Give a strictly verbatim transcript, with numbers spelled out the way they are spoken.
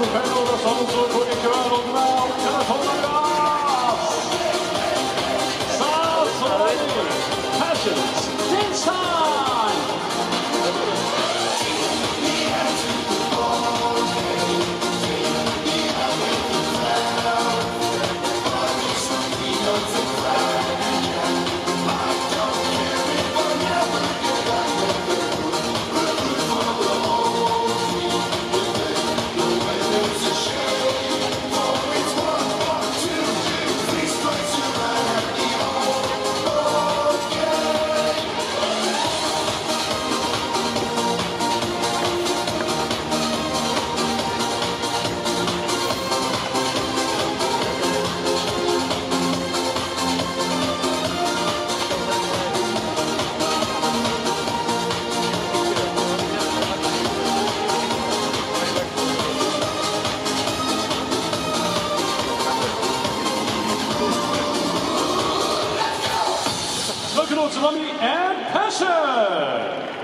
フェローのその攻撃はろくラウンドからとなります。さあ、その前にパッションデンスタイム。Look at Otsumami and Passion!